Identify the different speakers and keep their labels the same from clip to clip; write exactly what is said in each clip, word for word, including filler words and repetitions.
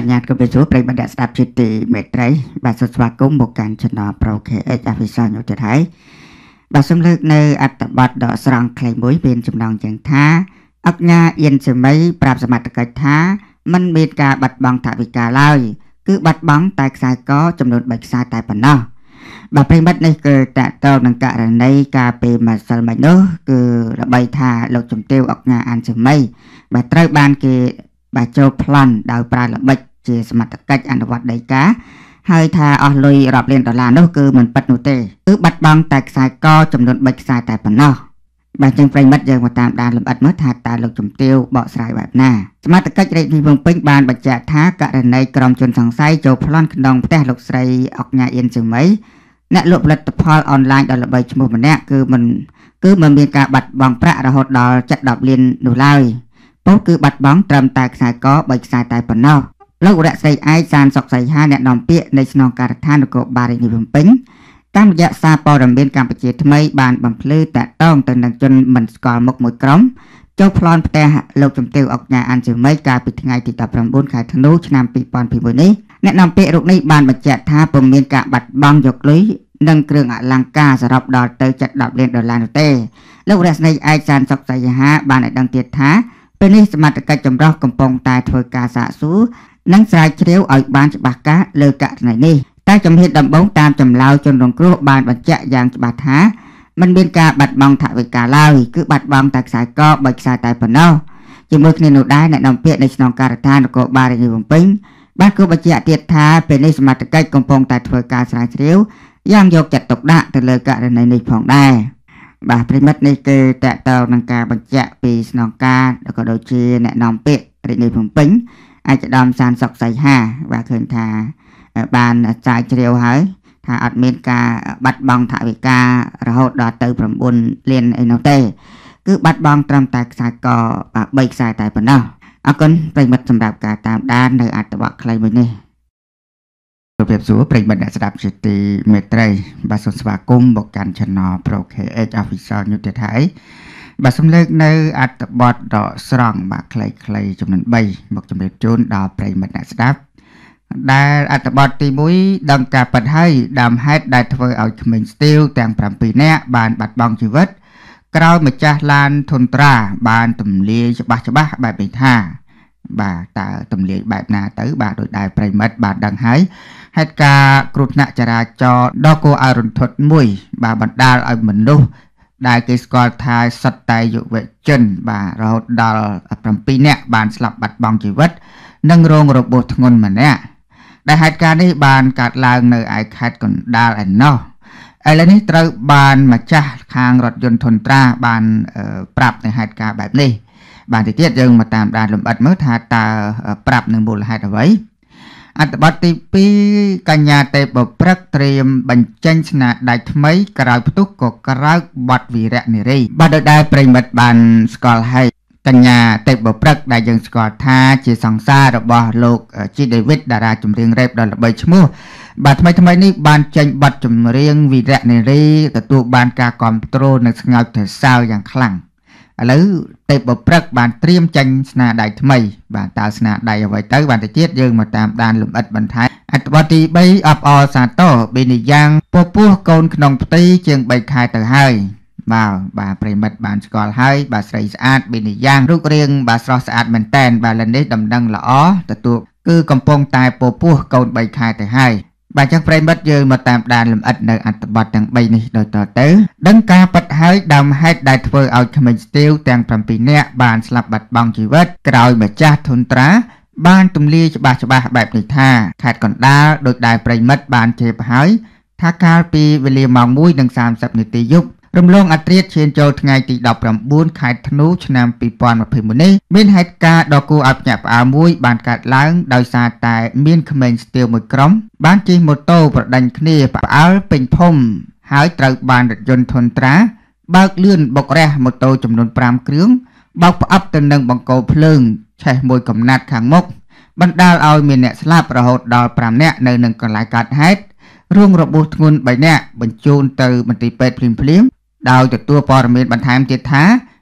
Speaker 1: ញ្ញាតគប់ជួបប្រិយមិត្តស្ដាប់ជាទីមេត្រីបាទសូមស្វាគមន៍មកកាន់ Channel Pro ខេ เอช Official នោះទៀតហើយបាទសូមលើកនៅអត្ថបទដកស្រង់ខ្លីមួយមានចំណងយ៉ាងថាអគ្គញាអៀនសមីប្រាប់សមត្ថកិច្ចថាមិនមានការបាត់បង់ថវិកាឡើយគឺបាត់បង់តែខ្សែកចំនួនបីខ្សែតែប៉ុណ្ណោះបាទប្រិយមិត្តនេះគឺតកតងនឹងករណីការពីម្សិលមិញនោះគឺរបីថាលោកជំទាវអគ្គញាអានសមីបាទត្រូវបានគេបាទចូលប្លន់ដោយប្រើល្បិចជាសមត្ថកិច្ចអនុវត្តដីកាហើយថាអស់លុយរាប់លានដុល្លារនោះគឺមិនពិតនោះទេគឺបាត់បង់តែខ្សែកចំនួនបីខ្សែតែប៉ុណ្ណោះបាទចឹងប្រិយមិត្តយើងមកតាមដានលម្អិតមើលថាតើលោកជំទាវបកស្រាយបែបណាសមត្ថកិច្ចរាជធានីភ្នំពេញបានបញ្ជាក់ថាករណីក្រុមជនសង្ស័យចូលប្លន់ក្នុងផ្ទះលោកស្រីអគ្គញាអៀនសមីអ្នកលក់ផលិតផលអនឡាញដល់ល្បីឈ្មោះម្នាក់គឺមិនគឺមិនមានការបាត់បង់ប្រាក់រហូតដល់ជិតដប់លាននោះឡើយពោលគឺបាត់បង់ត្រឹមតែខ្សែកបីខ្សែតែប៉ុណ្ណោះលោករស្រីឯកសានសុកសីហាអ្នកនាំពាក្យនៃស្នងការដ្ឋាននគរបាលរាជធានីភ្នំពេញតាមរយៈសារព័ត៌មានកម្ពុជាថ្មីបានបំភ្លឺតាក់ទងទៅនឹងជនមិនស្គាល់មុខមួយក្រុមចូលប្លន់ផ្ទះលោកជំទាវអគ្គញាអានសមីកាលពីថ្ងៃទីដប់ប្រាំបួនខែធ្នូឆ្នាំពីរពាន់ពីរនេះអ្នកនាំពាក្យរូបនេះបានបញ្ជាក់ថាពុំមានការបាត់បង់យកលុយនិងគ្រឿងអលង្ការសរុបដល់ទៅជិតដប់លានដុល្លារនោះទេលោករស្រីឯកសានសុកសីហាបានឲ្យដឹងទៀតថាពេលនេះសមត្ថកិច្ចចម្រុះកំពុងតែធ្វើការសាកសួរនិងស្រាវជ្រាវឲ្យបានច្បាស់កាសលើករណីនេះតែជំហានដំបូងតាមចម្លើយជនរងគ្រោះបានបញ្ជាក់យ៉ាងច្បាស់ថាមិនមានការបាត់បង់ថវិកាឡើយគឺបាត់បង់តែខ្សែកបីខ្សែតែប៉ុណ្ណោះជាមួយគ្នានោះដែរអ្នកនាំពាក្យនៃស្នងការដ្ឋាននគរបាលរាជធានីភ្នំពេញបានគូបញ្ជាក់ទៀតថាពេលនេះសមត្ថកិច្ចកំពុងតែធ្វើការស្រាវជ្រាវយ៉ាងយកចិត្តទុកដាក់ទៅលើករណីនេះផងដែរបាទប្រិមិត្តនេះគឺតកតងនឹងការបញ្ជាក់ពីស្នងការក៏ដូចជាអ្នកនាំពាក្យរាជធានីភ្នំពេញឯកឧត្តមសានសុកសីហាបាទឃើញថាបានស្រាវជ្រាវហើយថាអត់មានការបាត់បង់ថវិការហូតដល់ទៅប្រាំបួនលានអីនោះទេគឺបាត់បង់ត្រឹមតែខ្សែកបីខ្សែតែប៉ុណ្ណោះអរគុណប្រិមិត្តសម្រាប់ការតាមដាននៅអត្ថបទខ្លីមួយនេះជម្រាបសួរប្រិមិត្តអ្នកស្ដាប់ជាទីមេត្រីបាទសូមស្វាគមន៍មកកាន់ Channel Pro ខេ เอช Official នេះទៀតហើយបាទសូមលើកនៅអត្ថបទដកស្រង់បាទខ្លីៗចំនួនបីមកជម្រាបជូនដល់ប្រិមិត្តអ្នកស្ដាប់ដែលអត្ថបទទីមួយដឹងការពិតហើយដើមហេតុដែលធ្វើឲ្យក្មេងស្ទាវទាំងប្រាំពីរនាក់បានបាត់បង់ជីវិតក្រោយម្ចាស់ឡានធុនត្រាបានទម្លាយច្បាស់ច្បាស់បែបនេះថាបាទតើទម្លាយបែបណាទៅបាទដោយដែលប្រិមិត្តបានដឹងហើយហេតុការណ៍គ្រោះថ្នាក់ចរាចរណ៍ដ៏គួរឲ្យរន្ធត់មួយបាទបណ្ដាលឲ្យមនុស្សដែលគេស្គាល់ថាសុទ្ធតែយុវជនបាទរហូតដល់ប្រាំពីរនាក់បានស្លាប់បាត់បង់ជីវិតនិងរងរបួសធ្ងន់ម្នាក់ដែលហេតុការណ៍នេះបានកើតឡើងនៅឯខេត្តកណ្ដាលឯណោះឥឡូវនេះត្រូវបានម្ចាស់ខាងរថយន្តធុនត្រាបានប្រាប់នៅហេតុការណ៍បែបនេះបាទទីទៀតយើងមកតាមដានលម្អិតមើលថាតើប្រាប់នឹងមូលហេតុអ្វីអត្ថបទទីពីរកញ្ញាទេពព្រឹកត្រៀមបញ្ចេញស្នាដៃថ្មីក្រោយផ្ទុះក៏ក្រោកបទវីរៈនារីបាទដោយដែលប្រិមិត្តបានស្គាល់ហើយកញ្ញាទេពព្រឹកដែលយើងស្គាល់ថាជាសង្សាររបស់លោកជីដេវីតតារាចម្រៀងរ៉េបដ៏ល្បីឈ្មោះបាទថ្មីថ្មីនេះបានចេញបទចម្រៀងវីរៈនារីទទួលបានការគាំទ្រនិងស្ងើចសរសើរយ៉ាងខ្លាំងឥឡូវទេពព្រឹកបានត្រៀមចេញស្នាដៃថ្មីបាទតើស្នាដៃអ្វីទៅបាទទៅទៀតយើងមកតាមដានលម្អិតបន្ថែមអត្ថបទទីបីអបអរសាទរបេនីយ៉ាងពពោះកូនក្នុងផ្ទៃជាងបីខែទៅហើយបាទបាទប្រិមិត្តបានស្គាល់ហើយបាទស្រីស្អាតបេនីយ៉ាងរូបរាងបាទស្រស់ស្អាតមែនតែនបាទឥឡូវនេះដំណឹងល្អទទួលគឺកំពុងតែពពោះកូនបីខែទៅហើយបាទចឹងប្រិមិត្តយើងមកតាមដានលម្អិតនៅអត្ថបទទាំងបីនេះដូចតទៅដឹងការពិតហើយដើមហេតុដែលធ្វើឲ្យក្មេងស្ទាវទាំងប្រាំពីរនាក់បានស្លាប់បាត់បង់ជីវិតក្រោយម្ចាស់ធុនត្រាបានទម្លាយច្បាស់ច្បាស់បែបនេះថាខេត្តកណ្ដាលដោយដែលប្រិមិត្តបានជេបហើយថាកាលពីវេលាម៉ោងមួយនិងសាមសិបនាទីយប់រំលងអត្រាឈានចូលថ្ងៃទីដប់ប្រាំបួនខែធ្នូឆ្នាំពីរពាន់ម្ភៃមួយនេះមានហេតុការណ៍ដ៏គួរឲ្យភ្ញាក់ផ្អើលមួយបានកើតឡើងដោយសារតែមានក្មេងស្ទាវមួយក្រុមបានជិះម៉ូតូប្រដេញគ្នាផ្អើលពេញភូមិហើយត្រូវបានរថយន្តធុនត្រាបើកលឿនបុករះម៉ូតូចំនួនប្រាំគ្រឿងបោកផ្អឹបទៅនឹងបង្គោលភ្លើងឆេះមួយកំណាត់ខាងមុខបណ្ដាលឲ្យមានអ្នកស្លាប់រហូតដល់ប្រាំនាក់នៅនឹងកន្លែងកើតហេតុរងរបួសធ្ងន់បីនាក់បញ្ជូនទៅមន្ទីរពេទ្យភ្លាមៗដោយទទួលព័ត៌មានបន្ថែមទៀតថា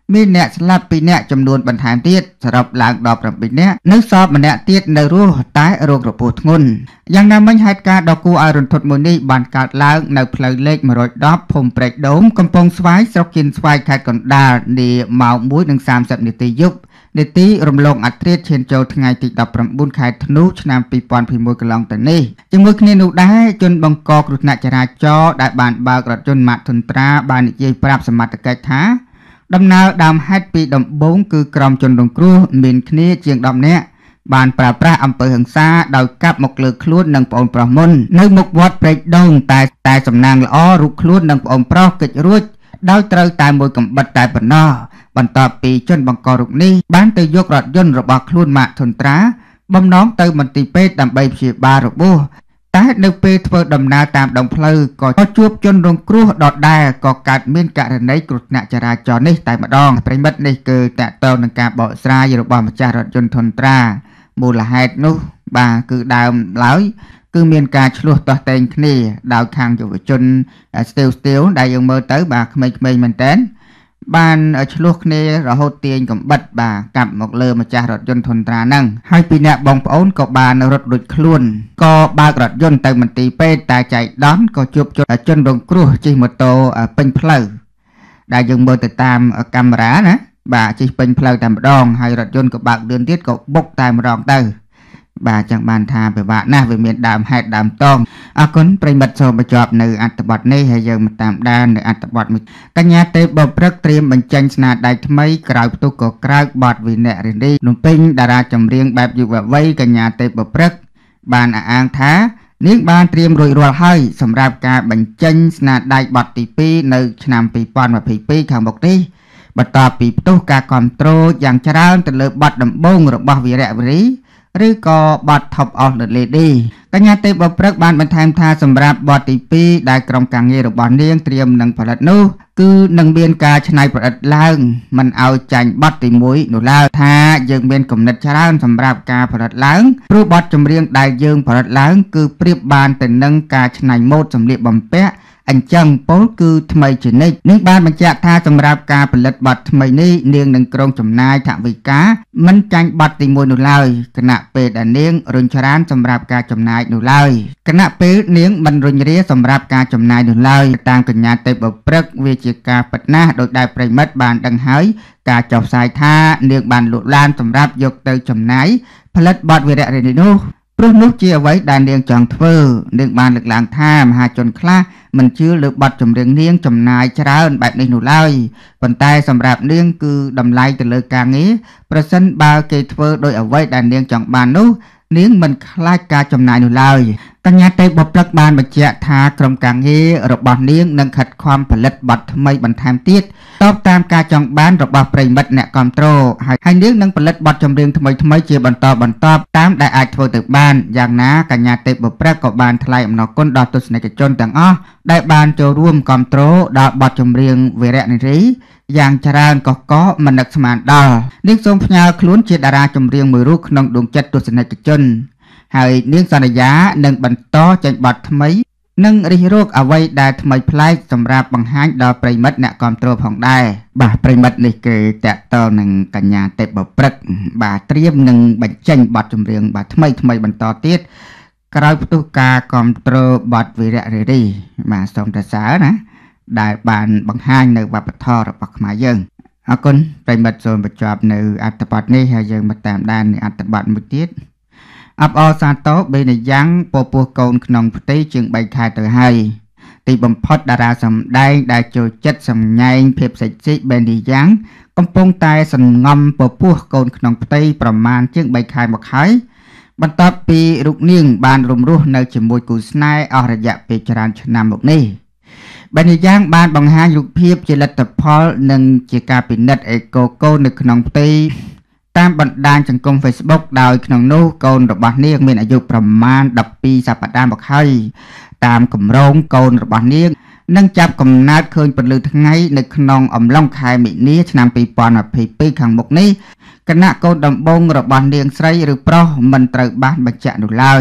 Speaker 1: មានអ្នកស្លាប់ពីរនាក់ចំនួនបន្ថែមទៀតសរុបឡើងដល់ប្រាំពីរនាក់នៅសល់ម្នាក់ទៀតនៅរស់តែរោគរបួសធ្ងន់យ៉ាងណាមិញហេតុការណ៍ដ៏គួរឲ្យរន្ធត់មួយនេះបានកើតឡើងនៅផ្លូវលេខមួយរយដប់ភូមិព្រែកដូងកំពង់ស្វាយស្រុកគៀនស្វាយខេត្តកណ្ដាលនាម៉ោងមួយនិងសាមសិបនាទីយប់នាទីរំលងអត្រាឈានចូលថ្ងៃទីដប់ប្រាំបួនខែធ្នូឆ្នាំពីរពាន់ยี่สิบเอ็ดកន្លងទៅនេះជាមួយគ្នានោះដែរជនបង្កគ្រោះថ្នាក់ចរាចរណ៍ដែលបានបើករថយន្តម៉ាកធុនត្រាបាននិយាយប្រាប់សមត្ថកិច្ចថាដំណើរដើមហេតុពីដំបូងគឺក្រុមជនរងគ្រោះមានគ្នាជាងដប់នាក់បានប្រើប្រាស់អំពើហិង្សាដោយកាប់មកលើខ្លួននិងប្អូនប្រុសមុននៅមុខវត្តព្រែកដូងតែតែសំណាងល្អរូបខ្លួននិងប្អូនប្រុសកិច្ចរួចដោយត្រូវតែមួយកំបិតតែប៉ុណ្ណោះបន្ទាប់ពីជនបង្ករូបនេះបានទៅយករថយន្តរបស់ខ្លួនម៉ាកធុនត្រាបំណងទៅមន្ទីរពេទ្យដើម្បីព្យាបាលរបួសតែនៅពេលធ្វើដំណើរតាមដងផ្លូវក៏ជួបជនរងគ្រោះដដែលក៏កើតមានករណីគ្រោះថ្នាក់ចរាចរណ៍នេះតែម្ដងប្រិមិត្តនេះគឺតកតងនឹងការបកស្រាយរបស់ម្ចាស់រថយន្តធុនត្រាមូលហេតុនោះបាទគឺដើមឡើយគឺមានការឆ្លោះទាស់តែងគ្នាដោយខាងយុវជនស្ទាវស្ទាវដែលយើងមើលទៅបាទក្មេងៗមែនតើបានឆ្លោះគ្នារហូតទាញកំបិតបាទកាប់មកលើម្ចាស់រថយន្តធុនត្រាហ្នឹងហើយពីអ្នកបងប្អូនក៏បានរត់រួចខ្លួនក៏បើករថយន្តទៅមន្ទីរពេទ្យតែចៃដន្យក៏ជួបជនរងគ្រោះជិះម៉ូតូពេញផ្លូវដែលយើងមើលទៅតាមកាមេរ៉ាណាបាទជិះពេញផ្លូវតែម្ដងហើយរថយន្តក៏បើកលឿនទៀតក៏បុកតែម្ដងទៅបាទចឹងបានថាពិបាកណាស់វាមានដើមហេតុដើមតងអរគុណប្រិមិត្តសូមបញ្ចប់នៅអត្ថបទនេះហើយយើងមកតាមដាននៅអត្ថបទមួយកញ្ញាទេពបព្រឹកត្រៀមបញ្ចេញស្នាដៃថ្មីក្រៅផ្ទុះក៏ក្រៅបទវិន័យរីនីនំពេញតារាចម្រៀងបែបយុវវ័យកញ្ញាទេពបព្រឹកបានអះអាងថានាងបានត្រៀមរួចរាល់ហើយសម្រាប់ការបញ្ចេញស្នាដៃបទទីពីរនៅឆ្នាំពីរពាន់ยี่สิบเอ็ดខាងមុខនេះបន្ទាប់ពីផ្ទុះការគ្រប់គ្រងយ៉ាងច្រើនទៅលើបទដំបូងរបស់វីរៈវរីឬក៏បទ Top of the Lady កញ្ញាទេពបព្រឹកបានបន្ថែមថាសម្រាប់បទទីពីរដែលក្រុមការងាររបស់នាងត្រៀមនឹងផលិតនោះគឺនឹងមានការច្នៃប្រឌិតឡើងមិនឲ្យចាញ់បទទីមួយនោះឡើយថាយើងមានគំនិតច្រើនសម្រាប់ការផលិតឡើងព្រោះបទចម្រៀងដែលយើងផលិតឡើងគឺប្រៀបបានទៅនឹងការច្នៃម៉ូដសម្លៀកបំពាក់អញ្ចឹងពលគឺថ្មីជានិច្ចនាងបានបញ្ជាក់ថាសម្រាប់ការផលិតបទថ្មីនេះនាងនឹងក្រុងចំណាយថវិកាមិនចាញ់បទទីមួយនោះឡើយគណៈពេលដែលនាងរុញច្រានសម្រាប់ការចំណាយនោះឡើយគណៈពេលនាងមិនរុញរាសម្រាប់ការចំណាយនោះឡើយតាមកញ្ញាទេពបព្រឹកវាជាការពិតណាស់ដោយដែលប្រិមិត្តបានដឹងហើយការចុះផ្សាយថានាងបានលក់ឡានសម្រាប់យកទៅចំណាយផលិតបទវីរៈរីនីនោះព្រោះនោះជាអ្វីដែលនាងចង់ធ្វើនាងបានលើកឡើងថាមហាជនខ្លះមិនជឿលើបទចម្រៀងនាងចំណាយច្រើនបែបនេះនោះឡើយប៉ុន្តែសម្រាប់នាងគឺតម្លៃទៅលើការងារប្រសិនបើគេធ្វើដោយអ្វីដែលនាងចង់បាននោះនាងមិនខ្លាចការចំណាយនោះឡើយកញ្ញាទេពបព្រឹកបានបញ្ជាក់ថាក្រុមការងាររបស់នាងនឹងខិតខំផលិតបទថ្មីបន្ថែមទៀតតបតាមការចង់បានរបស់ប្រិមិត្តអ្នកគ្រប់គ្រងហើយហើយនាងនឹងផលិតបទចម្រៀងថ្មីថ្មីជាបន្តបន្ទាប់តាមដែលអាចធ្វើទៅបានយ៉ាងណាកញ្ញាទេពបព្រឹកក៏បានថ្លែងអំណរគុណដល់ទស្សនិកជនទាំងអស់ដែលបានចូលរួមគ្រប់គ្រងដល់បទចម្រៀងវីរៈនារីយ៉ាងច្រើនកកកមិននឹកស្មានដល់នាងសូមផ្ញើខ្លួនជាតារាចម្រៀងមួយរូបក្នុងដួងចិត្តទស្សនិកជនហើយនាងសន្យានឹងបន្តចេញបទថ្មីនិងរិះរោចអ្វីដែលថ្មីប្លែកសម្រាប់បង្ហាញដល់ប្រិមិត្តអ្នកគ្រប់គ្រងផងដែរបាទប្រិមិត្តនេះគឺតកតលនឹងកញ្ញាទេពបព្រឹកបាទត្រៀមនឹងបញ្ចេញបទចម្រៀងបាទថ្មីថ្មីបន្តទៀតក្រោយផ្ទុះការគ្រប់គ្រងបទវីរៈរីរីបាទសូមសរសើរណាដែលបានបង្ហាញនៅវប្បធម៌របស់ខ្មែរយើងអរគុណប្រិមិត្តសូមបញ្ចប់នៅអត្ថបទនេះហើយយើងមកតាមដាននៅអត្ថបទមួយទៀតអបអរសាទរបេនយ៉ាងពពោះកូនក្នុងផ្ទៃជាងបីខែទៅហើយទីបំផុតតារាសម្ដែងដែលចូលចិត្តសម្ញែងភាពសិចសិចបេនយ៉ាងកំពុងតែសង្ងំពពោះកូនក្នុងផ្ទៃប្រមាណជាងបីខែមកហើយបន្ទាប់ពីរូបនាងបានរំរស់នៅជាមួយគូស្នេហ៍អស់រយៈពេលច្រើនឆ្នាំមកនេះបេនយ៉ាងបានបង្ហាញរូបភាពជាលទ្ធផលនិងជាការពិនិត្យអេកូកូននៅក្នុងផ្ទៃតាមបណ្ដាញសង្គម Facebook ដោយក្នុងនោះកូនរបស់នាងមានអាយុប្រមាណដប់ពីរសប្តាហ៍មកហើយតាមគម្រោងកូនរបស់នាងនឹងចាប់កំណើតឃើញពន្លឺថ្ងៃនៅក្នុងអំឡុងខែមិនិនាឆ្នាំពីរពាន់ยี่สิบเอ็ดខាងមុខនេះគណៈកូនដំបងរបស់នាងស្រីឬប្រុសមិនត្រូវបានបញ្ជាក់នោះឡើយ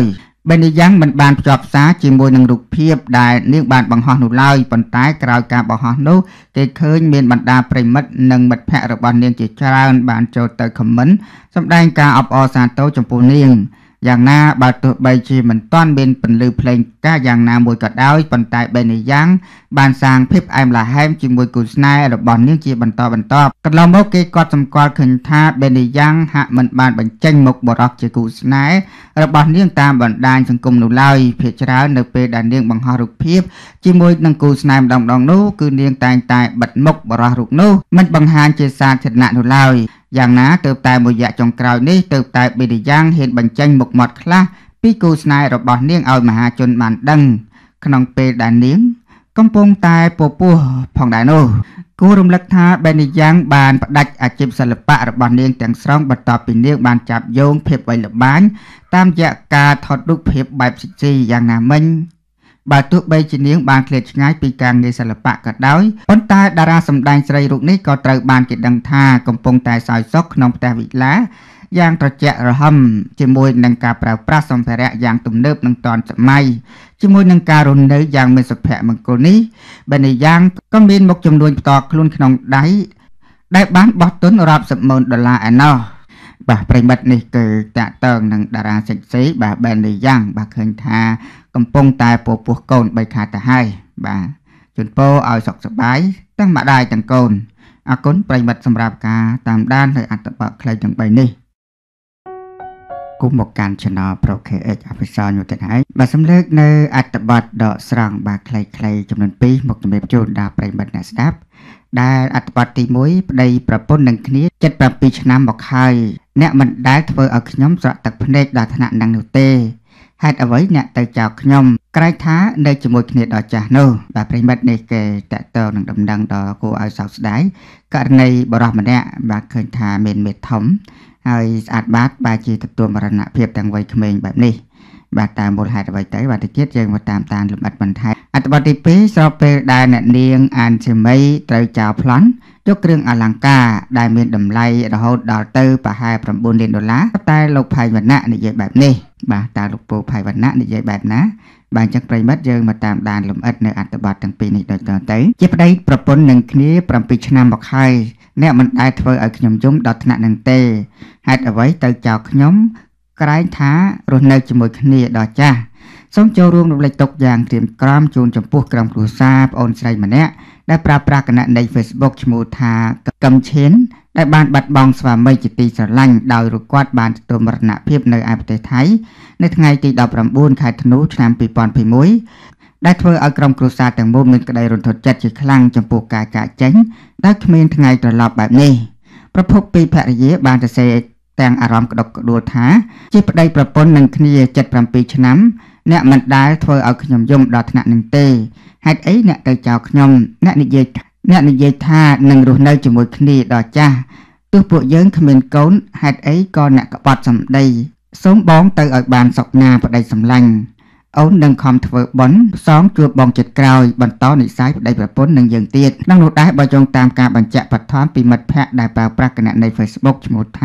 Speaker 1: បែបនេះយ៉ាងមិនបានភ្ជាប់សារជាមួយនឹងរូបភាពដែលនាងបានបង្ហោះនោះឡើយប៉ុន្តែក្រោយការបង្ហោះនោះគេឃើញមានបណ្ដាប្រិមិត្តនិងមិត្តភ័ក្តិរបស់នាងជាច្រើនបានចូលទៅខមមិនសម្ដែងការអបអរសាទរចំពោះនាងយ៉ាងណាបើទោះបីជាមិនទាន់មានពន្លឺភ្លេងការយ៉ាងណាមួយក៏ដោយប៉ុន្តែបែបនេះយ៉ាងបានសាងភាពអែមល្ហែមជាមួយគូស្នេហ៍របស់នាងជាបន្តបន្ទាប់កន្លងមកគេក៏សម្គាល់ឃើញថាបែបនេះយ៉ាងហាក់មិនបានបញ្ចេញមុខបរិសុទ្ធជាគូស្នេហ៍របស់នាងតាមបណ្ដាញសង្គមនោះឡើយភាគច្រើននៅពេលដែលនាងបង្ហោះរូបភាពជាមួយនឹងគូស្នេហ៍ម្ដងៗនោះគឺនាងតែងតែបិទមុខបរិសុទ្ធរូបនោះមិនបង្ហាញជាសាធារណៈនោះឡើយយ៉ាងណាទើបតែមួយរយៈចុងក្រោយនេះទើបតែបេរីយ៉ាងហ៊ានបញ្ចេញមុខមាត់ខ្លះពីគូស្នេហ៍របស់នាងឲ្យមហាជនបានដឹងក្នុងពេលដែលនាងកំពុងតែពពោះផងដែរនោះគួររំលឹកថាបេរីយ៉ាងបានផ្ដាច់អាជីពសិល្បៈរបស់នាងទាំងស្រុងបន្ទាប់ពីនាងបានចាប់យោងភាពល្បីល្បាញតាមរយៈការថតរូបភាពបែបសិចយ៉ាងណាមិញបើទោះបីជានាងបានឃ្លាតឆ្ងាយពីការងារសិល្បៈក៏ដោយប៉ុន្តែតារាសម្ដែងស្រីរូបនេះក៏ត្រូវបានគេដឹងថាកំពុងតែសោយសុខក្នុងផ្ទះវិឡាយ៉ាងត្រជាក់រហឹមជាមួយនឹងការប្រើប្រាស់សម្ភារៈយ៉ាងទំនើបនិងទាន់សម័យជាមួយនឹងការរស់នៅយ៉ាងមានសុភមង្គលនេះបែបនេះយ៉ាងក៏មានមុខចំនួនផ្ទាល់ខ្លួនក្នុងដៃដែលបានបោះទុនរាប់សិបម៉ឺនដុល្លារឯណោះបាទប្រិមិត្តនេះគឺតាក់ទងនឹងតារាសិចសេបាទបែបនេះយ៉ាងបាទឃើញថាកំពុងតែពពោះកូនបីខាទៅហើយបាទជូនពរឲ្យសុខសប្បាយទាំងម្ដាយទាំងកូនអរគុណប្រិមិត្តសម្រាប់ការតាមដាននៅអត្ថបទខ្លីទាំងបីនេះគុំមកកាន់ Channel Pro ខេ អេច Official នោះទៀតហើយបាទសំលើកនៅអត្ថបទដកស្រង់បាទខ្លីៗចំនួនពីរមកជំរាបជូនដល់ប្រិមិត្តអ្នកស្ដាប់ដែលអត្ថបទទីមួយប្តីប្រពន្ធនឹងគ្នាជិតប្រាំពីរឆ្នាំមកហើយអ្នកមិនដែលធ្វើឲ្យខ្ញុំស្រក់ទឹកភ្នែកដល់ថ្នាក់នឹងនោះទេហេតុអ្វីអ្នកទៅចោទខ្ញុំក្រែងថានៅជាមួយគ្នាដល់ចាស់នោះបាទប្រិមិត្តនេះគេតកតនឹងដំណឹងដល់គួរឲ្យសោកស្ដាយករណីបរិសម្នាក់បាទឃើញថាមានមេធំហើយស្អាតបាតបែរជាទទួលមរណភាពទាំងវ័យក្មេងបែបនេះបាទតាមមូលហេតុអ្វីទៅបាទតិចទៀតយើងមកតាមតាមលំអិតបន្ថែមអត្ថបទទីពីរស្របពេលដែលអ្នកនាងអានជាមីត្រូវចោលប្លន់យកគ្រឿងអលង្ការដែលមានតម្លៃរហូតដល់ទៅប្រហែល៩លានដុល្លារតែលោកផៃវណ្ណៈនិយាយបែបនេះបាទតើលោកពូផៃវណ្ណៈនិយាយបែបណាបាទអញ្ចឹងប្រិមិត្តយើងមកតាមដានលំអិតនៅអត្ថបទទាំងពីរនេះដូចតទៅជាប្តីប្រពន្ធនឹងគ្នាប្រាំពីរឆ្នាំមកហើយអ្នកមិនដែលធ្វើឲ្យខ្ញុំយំដល់ថ្នាក់នឹងទេហេតុអ្វីទៅចោលខ្ញុំក្រែងថារស់នៅជាមួយគ្នាដល់ចាស់សូមចូលរួមរំលែកទុកយ៉ាងក្រៀមក្រំជូនចំពោះក្រុមគ្រួសារប្អូនស្រីម្នាក់ដែលប្រើប្រាស់គណនី Facebook ឈ្មោះថាកឹមឈិនដែលបានបាត់បង់ស្វាមីជាទីស្រឡាញ់ដោយរគាត់បានទទួលមរណភាពនៅឯប្រទេសថៃនៅថ្ងៃទីដប់ប្រាំបួនខែធ្នូឆ្នាំពីរពាន់ยี่สิบเอ็ดដែលធ្វើឲ្យក្រុមគ្រួសារទាំងមូលមានក្តីរន្ធត់ចិត្តជាខ្លាំងចំពោះការចាកចេញដែលគ្មានថ្ងៃត្រឡប់បែបនេះប្រពន្ធពីភរិយាបានសរសេរទាំងអារម្មណ៍ក្តុកក្តួលថាជាប្តីប្រពន្ធនឹងគ្នាជិតប្រាំពីរឆ្នាំអ្នកមិនដែលធ្វើឲ្យខ្ញុំយំដល់ថ្នាក់នឹងទេហេតុអីអ្នកទៅចោលខ្ញុំអ្នកនិយាយអ្នកនិយាយថានឹងរស់នៅជាមួយគ្នាដល់ចាស់ទោះពួកយើងគ្មានកូនហេតុអីក៏អ្នកក្បត់សម្ដីសូមបងទៅឲ្យបានសុខណាប្តីសម្លាញ់អូននឹងខំធ្វើបុណ្យផ្សងជួបបងចិត្តក្រោយបន្តនិស័យប្តីប្រពន្ធនឹងយើងទៀតក្នុងនោះដែរបើចង់តាមការបញ្ជាក់បឋមពីមិត្តភ័ក្តិដែលប្រើប្រាស់គណនី Facebook ឈ្មោះថា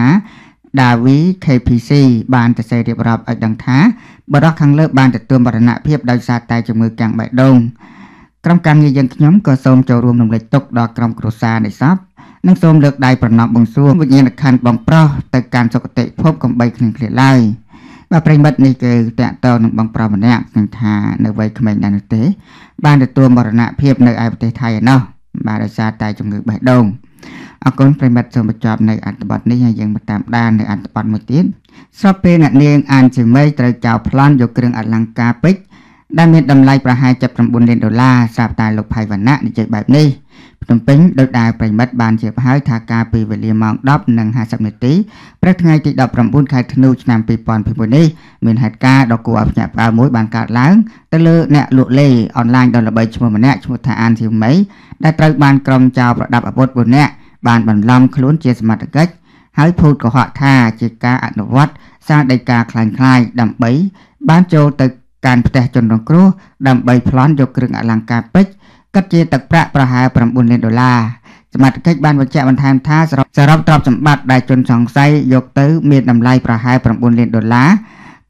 Speaker 1: Davi ខេ ភី ស៊ី បានទៅសេរៀបរាប់ឲ្យដឹងថាបរិះខាងលើបានទទួលមរណភាពដោយសារតែជំងឺកាំងបេះដូងក្រុមការងារយើងខ្ញុំក៏សូមចូលរួមរំលែកទុក្ខដល់ក្រុមគ្រួសារនៃសពនិងសូមលើកដៃប្រណម្យបង្គសួងវិញ្ញាណក្ខន្ធបងប្រុសទៅកាន់សុគតិភពកំបីគ្លៀងគ្លាឡើយបាទប្រិមិត្តនេះគឺតាក់ទងនឹងបងប្រុសម្នាក់នឹងថានៅវ័យក្មេងដែរនោះទេបានទទួលមរណភាពនៅឯប្រទេសថៃឯណោះបាទដោយសារតែជំងឺបេះដូងអរគុណប្រិមិត្តសូមបញ្ចប់នៅអត្ថបទនេះហើយយើងមកតាមដាននៅអត្ថបទមួយទៀតស្របពេលអ្នកនាងអានជាមីត្រូវចោលប្លន់យកគ្រឿងអលង្ការពេជ្រដែលមានតម្លៃប្រហែល chínលានដុល្លារស្រាប់តែលោកផៃវណ្ណៈនិយាយបែបនេះភ្នំពេញដោយដែលប្រិមិត្តបានជៀបហើយថាការពីវេលាម៉ោង ដប់និងហាសិបនាទីព្រឹកថ្ងៃទីដប់ប្រាំបួនខែធ្នូឆ្នាំពីរពាន់ยี่สิบเอ็ดនេះមានហេតុការណ៍ដ៏គួរឲ្យភ្ញាក់ផ្អើលមួយបានកើតឡើងទៅលើអ្នកលក់លេអនឡាញដ៏ល្បីឈ្មោះម្នាក់ឈ្មោះថាអានធីមីដែលត្រូវបានក្រុមចោរប្រដាប់អាវុធមួយនាក់បានបន្លំខ្លួនជាសមត្ថកិច្ចហើយភូតកុហកថាជាការអនុវត្តសារដីកាคล้ายៗដើម្បីបានចូលទៅការផ្ទះជនរងគ្រោះដើម្បីប្លន់យកគ្រឿងអលង្ការពេជ្រគិតជាទឹកប្រាក់ប្រហែលchínលានដុល្លារសមត្ថកិច្ចបានបញ្ជាក់បន្ថែមថាសរុបទ្រព្យសម្បត្តិដែលជនសង្ស័យយកទៅមានតម្លៃប្រហែលchínលានដុល្លារ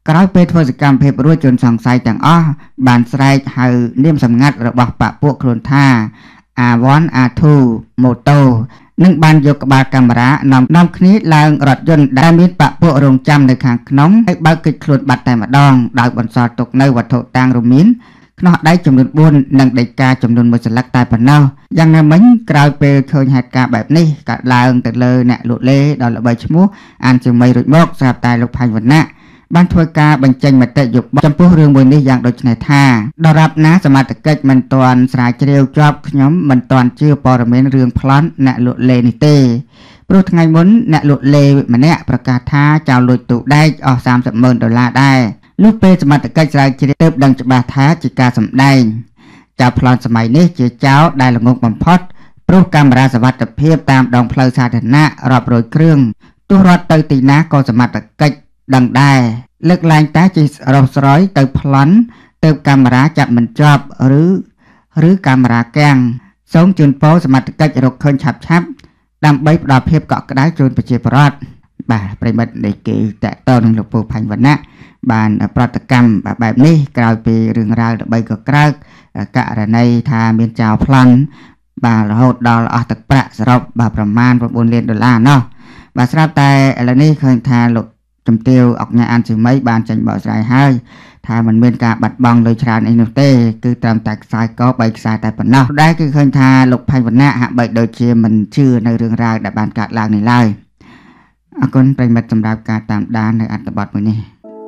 Speaker 1: ក្រោយពេលធ្វើសកម្មភាពរួចជនសង្ស័យទាំងអស់បានស្រែកហៅនាមសម្ងាត់របស់បកពួកខ្លួនថា អា វ៉ាន់ អា ធូ ម៉ូតូ និងបានយកក្បាលកាមេរ៉ានាំនាំគ្នាឡើងរថយន្តដែលមានបកពួករងចាំនៅខាងក្នុងហើយបើកកិច្ចខ្លួនបាត់តែម្ដងដោយបន្សល់ទុកនៅវត្ថុតាងរួមមានខ្នោះដៃចំនួនបួននិងដីកាចំនួនមួយសន្លឹកតែប៉ុណ្ណោះយ៉ាងណាមិញក្រោយពេលឃើញហេតុការណ៍បែបនេះកើតឡើងទៅលើអ្នកលក់លេដ៏ល្បីឈ្មោះអានជាមីរួចមកស្រាប់តែលោកផាញ់វណ្ណៈបានធ្វើការបញ្ចេញមតិយោបល់ចំពោះរឿងមួយនេះយ៉ាងដូចនេះថាដរាបណាសមត្ថកិច្ចមិនទាន់ស្រាវជ្រាវជាប់ខ្ញុំមិនទាន់ជឿព័ត៌មានរឿងប្លន់អ្នកលក់លេនេះទេព្រោះថ្ងៃមុនអ្នកលក់លេម្នាក់ប្រកាសថាចោលលួចទូដែកអស់សាមសិបម៉ឺនដុល្លារដែរលុះពេលសមត្ថកិច្ចស្រាវជ្រាវទើបដឹងច្បាស់ថាជាការសម្ដែងចោលប្លន់សម័យនេះជាចោលដែលល្ងងបំផុតព្រោះកាមេរ៉ាសុវត្ថិភាពតាមដងផ្លូវសាធារណៈរាប់រយគ្រឿងទោះរត់ទៅទីណាក៏សមត្ថកិច្ចដឹងដែរលើកឡើងតែជារស់ស្រោយទៅប្លន់ទៅកាមេរ៉ាចាប់មិនជាប់ឬឬកាមេរ៉ាកាំងសូមជូនពរសមត្ថកិច្ចរកឃើញឆាប់ឆាប់ដើម្បីផ្ដល់ភាពកក់ក្ដៅជូនប្រជាពលរដ្ឋបាទប្រិមិត្តនេះគេតកតនឹងលោកពូផាញ់វណ្ណៈបានប្រតិកម្មបែបនេះក្រោយពីរឿងរ៉ាវល្បីក៏ក្រើកករណីថាមានចោលប្លន់បាទរហូតដល់អស់ទឹកប្រាក់សរុបបាទប្រមាណ៩លានដុល្លារណោះបាទស្រាប់តែឥឡូវនេះឃើញថាលោកជំទាវអុកញ៉ាអានជាមីបានចេញបកស្រាយហើយថាมันមានការបាត់បង់លុយច្រើនអីនោះទេគឺត្រឹមតែខ្សែកបីខ្សែតែប៉ុណ្ណោះដែរគឺឃើញថាលោកផាញ់វណ្ណៈហាក់បីដូចជាមិនជឿនៅរឿងរ៉ាវដែលបានកើតឡើងនេះឡើយអរគុណប្រិមិត្តសម្រាប់ការតាមដាននៅអត្ថបទមួយនេះ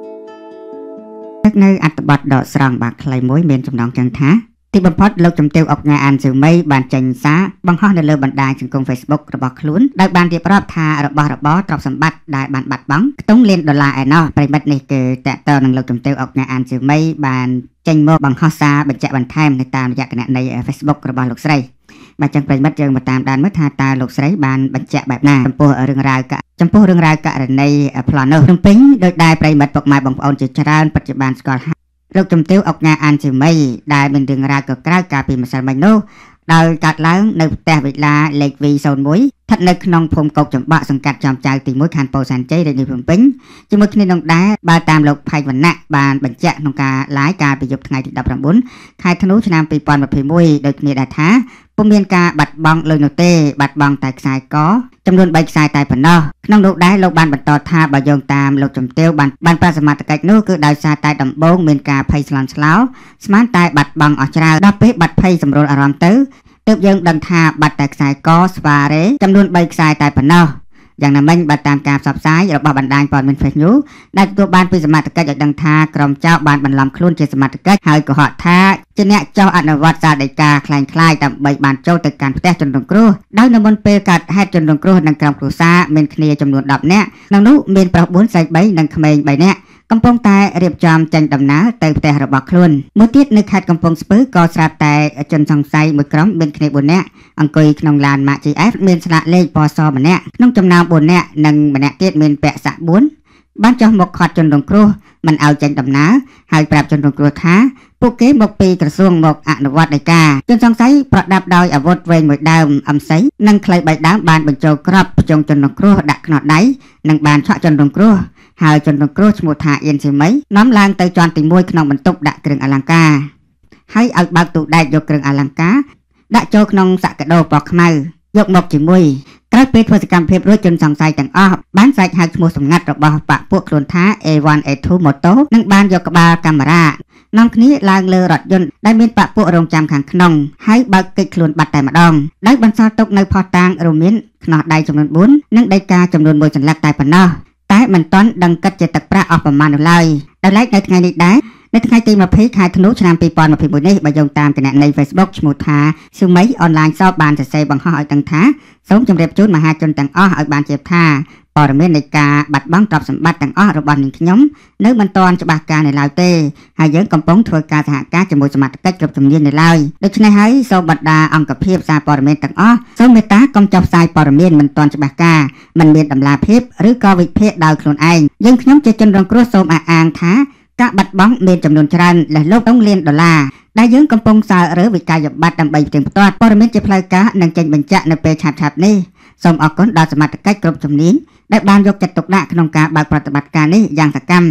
Speaker 1: នៅអត្ថបទដកស្រង់បាទខ្លីមួយមានចំណងចឹងថាទីបំផុតលោកជំទាវអុកញ៉ាអានសៀវមីបានចេញសារបង្ហោះនៅលើបណ្ដាញសង្គម Facebook របស់ខ្លួនដោយបានរៀបរាប់ថារបស់របរទ្រព្យសម្បត្តិដែលបានបាត់បង់ខ្ទង់លានដុល្លារឯណោះប្រិមិត្តនេះគឺតកតនឹងលោកជំទាវអុកញ៉ាអានសៀវមីបានចេញមកបង្ហោះសារបញ្ជាក់បន្ថែមនៅតាមរយៈគណនី Facebook របស់លោកស្រីបាទចឹងប្រិមិត្តយើងមកតាមដានមើលថាតើលោកស្រីបានបញ្ជាក់បែបណាចំពោះរឿងរ៉ាវចំពោះរឿងរ៉ាវករណីប្លន់នោះភ្នំពេញដោយដែរប្រិមិត្តពុកម៉ែបងប្អូនជាច្រើនពិតជាបានស្គាល់លោកជំទាវអុកញ៉ាអានជាមីដែលមានរឿងរ៉ាវក៏ក្រៅកាលពីម្សិលមិញនោះដោយកើតឡើងនៅផ្ទះវិឡាលេខ វី ศูนย์ មួយស្ថិតនៅក្នុងភូមិកោកចំបាក់សង្កាត់ចំចៅទីមួយខណ្ឌពោធិ៍សែនជ័យរាជធានីភ្នំពេញជាមួយគ្នានឹងដែរបើតាមលោកផៃវណ្ណៈបានបញ្ជាក់ក្នុងការ live កាលពីយប់ថ្ងៃទីដប់ប្រាំបួនខែធ្នូឆ្នាំពីរពាន់ម្ភៃមួយដូចគ្នាដែរថាពុំមានការបាត់បង់លុយនោះទេបាត់បង់តែខ្សែកចំនួនបីខ្សែតែប៉ុណ្ណោះក្នុងនោះដែរលោកបានបន្តថាបើយោងតាមលោកជំទាវបានបានប្រសមត្ថកិច្ចនោះគឺដោយសារតែដំបូងមានការភ័យស្លន់ស្លោស្មានតែបាត់បង់អស់ច្រើនដល់ពេលបាត់ភ័យសម្រួលអារម្មណ៍ទៅទើបយើងដឹងថាបាត់តែខ្សែកស្វារ៉េចំនួនបីខ្សែតែប៉ុណ្ណោះយ៉ាងណាមិញបើតាមការផ្សព្វផ្សាយរបស់បណ្ដាញព័ត៌មាន Facebook ដែលទទួលបានពីសមត្ថកិច្ចឲ្យដឹងថាក្រុមចៅបានបន្លំខ្លួនជាសមត្ថកិច្ចហើយកុហកថាជាអ្នកចោះអនុវត្តសារដីកាคล้ายៗដើម្បីបានចូលទៅកាន់ផ្ទះជនរងគ្រោះដោយនៅមុនពេលកើតហេតុជនរងគ្រោះនិងក្រុមគ្រួសារមានគ្នាចំនួនដប់នាក់ក្នុងនោះមានប្រុសបួនស្រីបីនិងក្មេងបីនាក់កំពុងតែរៀបចំចេញដំណើរទៅផ្ទះរបស់ខ្លួនមួយទៀតនៅខេត្តកំពង់ស្ពឺក៏ស្រាប់តែជនសង្ស័យមួយក្រុមមានគ្នាបួននាក់អង្គុយក្នុងឡាន ម៉ាក ជី អេហ្វ មានស្លាកលេខពណ៌សម្នាក់ក្នុងចំណោមបួននាក់និងម្នាក់ទៀតមានពាក់សាក់បួនបានចុះមកខាត់ជនរងគ្រោះមិនឲ្យចេញដំណើរហើយប្រាប់ជនរងគ្រោះថាពួកគេមកពីក្រសួងមកអនុវត្តដីកាជនសង្ស័យប្រដាប់ដោយអាវុធវែងមួយដើមអំសីនិងខ្លីបីដើមបានបញ្ចូលក្របភ្ជង់ជនរងគ្រោះដាក់ខ្នោះដៃនិងបានឆក់ជនរងគ្រោះហើយជនរងគ្រោះឈ្មោះថាអៀនសីមីនាំឡើងទៅជាន់ទីមួយក្នុងបន្ទប់ដាក់គ្រឿងអលង្ការហើយឲ្យបើកទូដែកយកគ្រឿងអលង្ការដាក់ចូលក្នុងសក្កដោពណ៌ខ្មៅយកមកជាមួយក្រោយពេលធ្វើសកម្មភាពរួចជនសង្ស័យទាំងអស់បានស្រែកហៅឈ្មោះសម្ងាត់របស់បកពួកខ្លួនថា អេ វ៉ាន់ អេ ធូ ម៉ូតូ និងបានយកក្បាលកាមេរ៉ានាំគ្នាឡើងលើរថយន្តដែលមានបកពួករងចាំខាងក្នុងហើយបើកកិច្ចខ្លួនបាត់តែម្ដងដោយបន្សល់ទុកនៅផោះតាងរួមមានខ្នោះដៃចំនួនបួននិងដីកាចំនួនមួយសន្លឹកតែប៉ុណ្ណោះតែមិនទាន់ដឹងគិតជាទឹកប្រាក់អស់ប្រមាណនោះឡើយដោយឡែកនៅថ្ងៃនេះដែរនៅថ្ងៃទីម្ភៃខែធ្នូឆ្នាំពីរពាន់ម្ភៃមួយនេះបើយោងតាមគណនី Facebook ឈ្មោះថាស៊ូមីអនឡាញសបបានសរសេរបង្ហោះឲ្យដឹងថាសូមជម្រាបជូនមហាជនទាំងអស់ឲ្យបានជឿថាព័ត៌មាននៃការបាត់បង់ទ្រព្យសម្បត្តិទាំងអស់របស់នាងខ្ញុំនៅមិនទាន់ច្បាស់ការនៅឡើយទេហើយយើងកំពុងធ្វើការសហការជាមួយសមត្ថកិច្ចគ្រប់ជំនាញនៅឡើយដូច្នេះហើយសូមបណ្ដាអង្គភាពសារព័ត៌មានទាំងអស់សូមមេត្តាកុំចុះផ្សាយព័ត៌មានមិនទាន់ច្បាស់ការមិនមានតម្លាភាពឬក៏វិភាគដោយខ្លួនឯងយើងខ្ញុំជាជនរងគ្រោះសូមអះអាងថាការបាត់បង់មានចំនួនច្រើនលើសលប់លានដុល្លារដែលយើងកំពុងសាររើវិក័យប័ត្រដើម្បីផ្ទៀងផ្ទាត់ព័ត៌មានជាផ្លូវការនិងចេញបញ្ជាក់នៅពេលឆាប់ៗនេះសូមអរគុណដល់សមត្ថកិច្ចគ្រប់ជំនាញដែលបានយកចិត្តទុកដាក់ក្នុងការបើកប្រតិបត្តិការនេះយ៉ាងសកម្ម